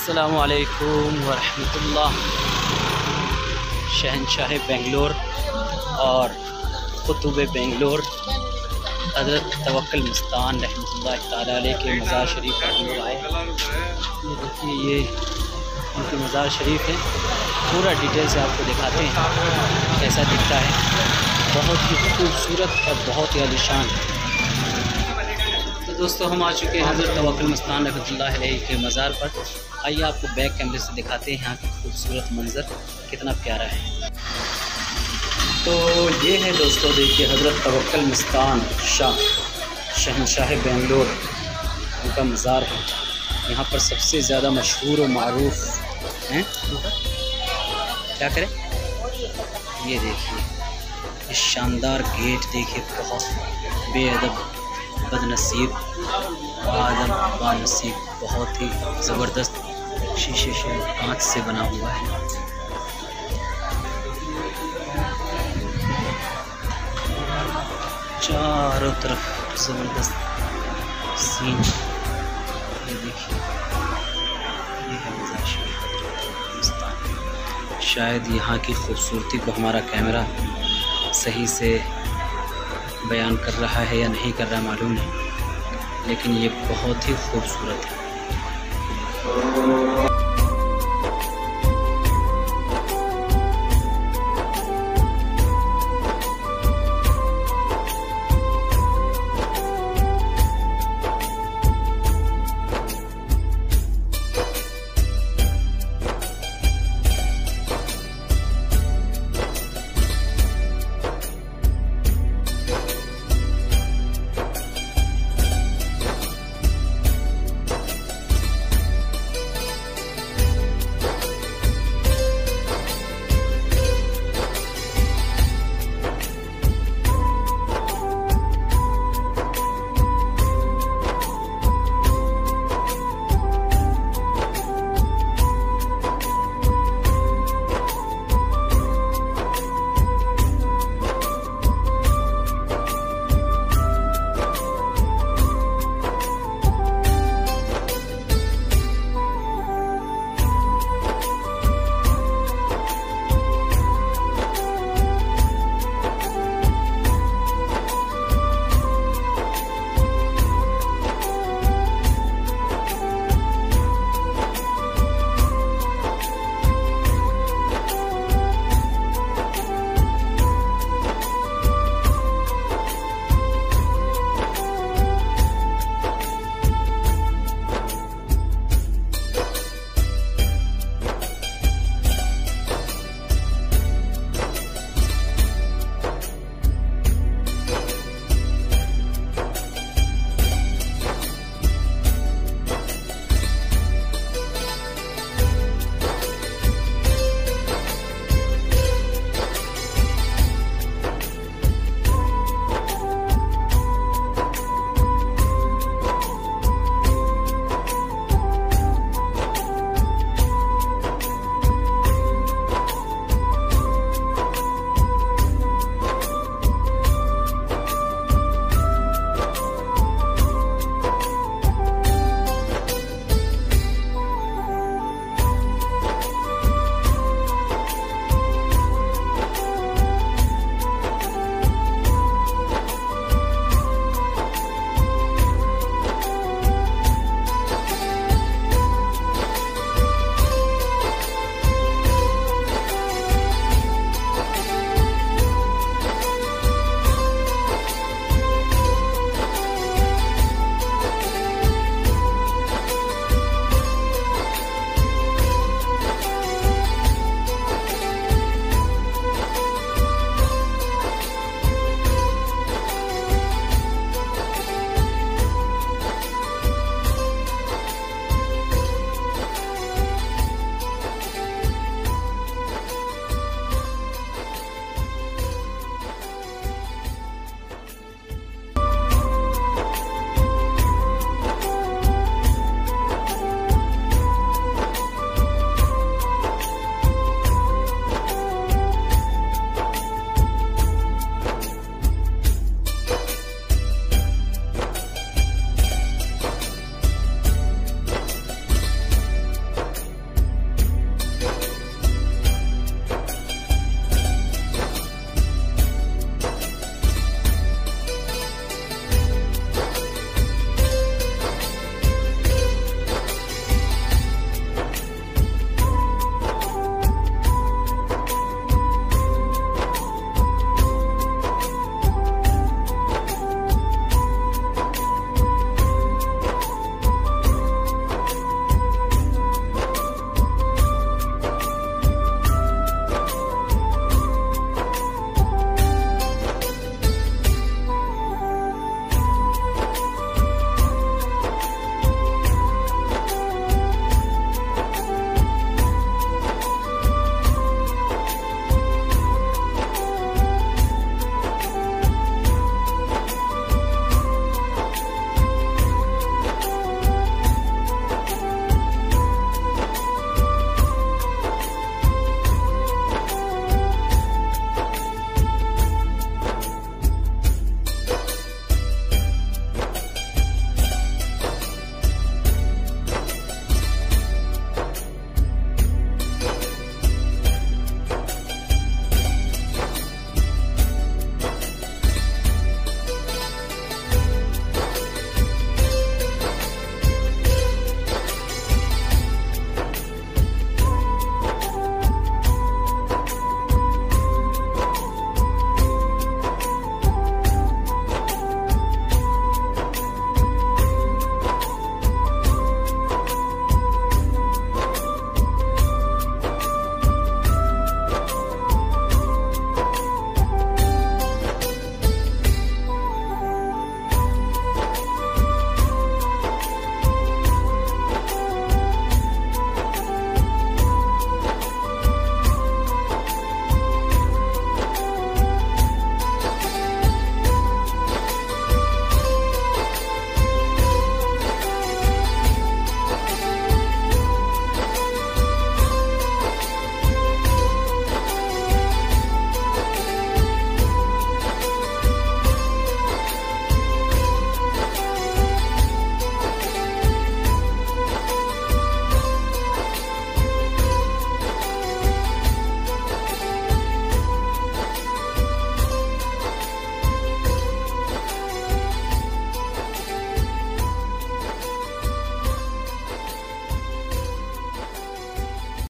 अस्सलामु अलैकुम वरहमतुल्लाह। शहनशाह बेंगलोर और कुतुब बेंगलोर हज़रत तवक्कुल मस्तान रहमतुल्लाह ताला अलैह के मज़ार शरीफ पर हम लोग आए। ये देखिए, ये उनकी मज़ार शरीफ है। पूरा डिटेल से आपको दिखाते हैं कैसा दिखता है। बहुत ही खूबसूरत और बहुत ही आलीशान। तो दोस्तों, हम आ चुके हैं हज़रत तवक्कुल मस्तान रहमतुल्लाह अलैह के मज़ार पर। आइए आपको बैक कैमरे से दिखाते हैं यहाँ का खूबसूरत मंज़र कितना प्यारा है। तो ये है दोस्तों, देखिए हज़रत तवक्कुल मस्तान शहनशाह बेंगलोर उनका मज़ार है। यहाँ पर सबसे ज़्यादा मशहूर और मारूफ हैं। क्या करें, ये देखिए, इस शानदार गेट देखिए, बहुत बेअदब बदनसीब आदम बानसीब, बहुत ही ज़बरदस्त शीशे से कांच से बना हुआ है। चारों तरफ ज़बरदस्त सीन। ये देखिए, ये है मज़ार शरीफ। शायद यहाँ की खूबसूरती को हमारा कैमरा सही से बयान कर रहा है या नहीं कर रहा मालूम नहीं, लेकिन ये बहुत ही खूबसूरत है।